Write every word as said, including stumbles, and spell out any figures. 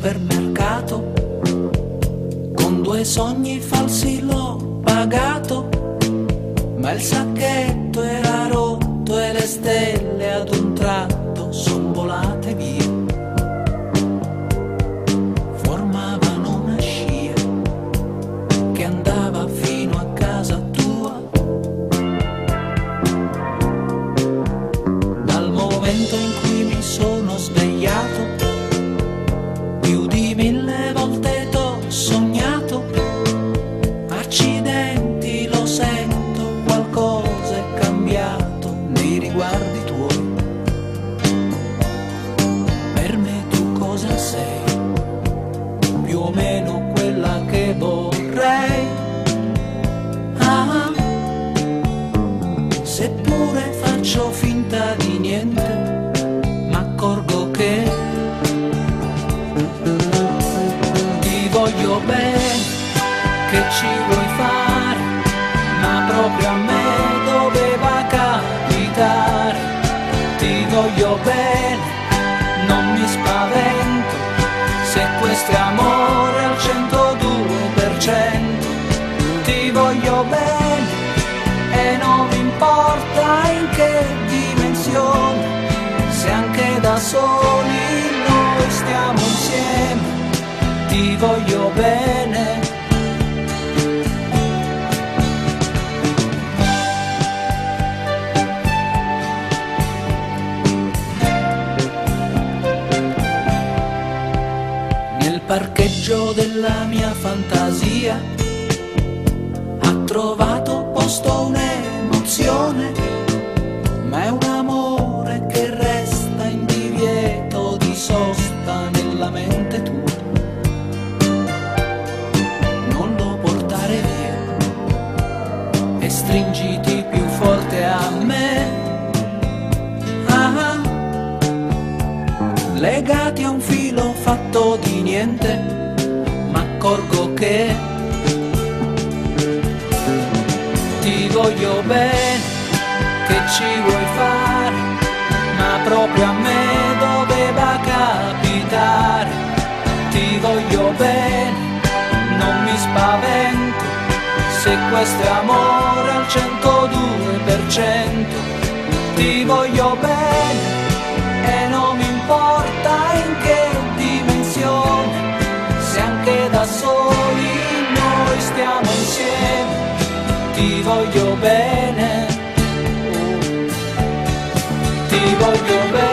supermercato, con due sogni falsi l'ho pagato, ma il sacchetto era rotto e le stelle ad un tratto son volate via. Formavano una scia che andava fino a casa tua. Dal momento in cui mi sono svegliato, più di mille volte t'ho sognato. Accidenti, lo sento, qualcosa è cambiato nei riguardi tuoi. Per me tu cosa sei? Più o meno quella che vorrei. Ah, seppure faccio finta di niente, m'accorgo che ti voglio bene, che ci vuoi fare, ma proprio a me doveva capitare. Ti voglio bene, non mi spavento, se questo è amore al centodue per cento. Ti voglio bene e non mi importa in che dimensione, se anche da soli noi stiamo insieme. Ti voglio bene. Nel parcheggio della mia fantasia ha trovato posto un'emozione, ma è un amore che resta in divieto di sosta nella mente tua. Non lo portare via e stringiti più forte a me. Ah, legati a un filo fatto di niente, m'accorgo che ti voglio bene, che ci vuoi fare, ma proprio a me doveva capitare. Ti voglio bene, non mi spavento, se questo è amore al centodue per cento. Ti voglio bene e non mi importa in che dimensione, se anche da soli noi stiamo insieme. Ti voglio bene, oh, ti voglio bene.